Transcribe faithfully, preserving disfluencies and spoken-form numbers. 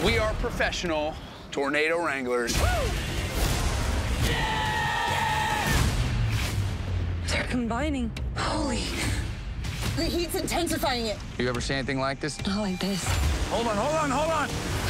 We are professional tornado wranglers. They're combining. Holy. The heat's intensifying it. You ever see anything like this? Not like this. Hold on, hold on, hold on.